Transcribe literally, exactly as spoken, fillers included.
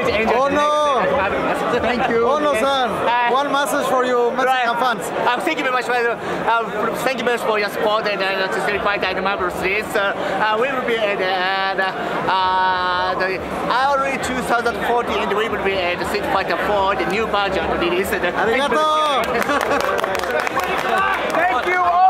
going to enjoy Oh the no! next Thank you. Oh no, son. Uh, One message for you, Mexican right. fans. Uh, thank you very much for uh, thank you very much for your support and uh, to celebrate the marvelous race. Uh, uh, we will be at uh, uh, the early two thousand fourteen, and we will be at the Street Fighter four, the new version released. Arigato! Thank you.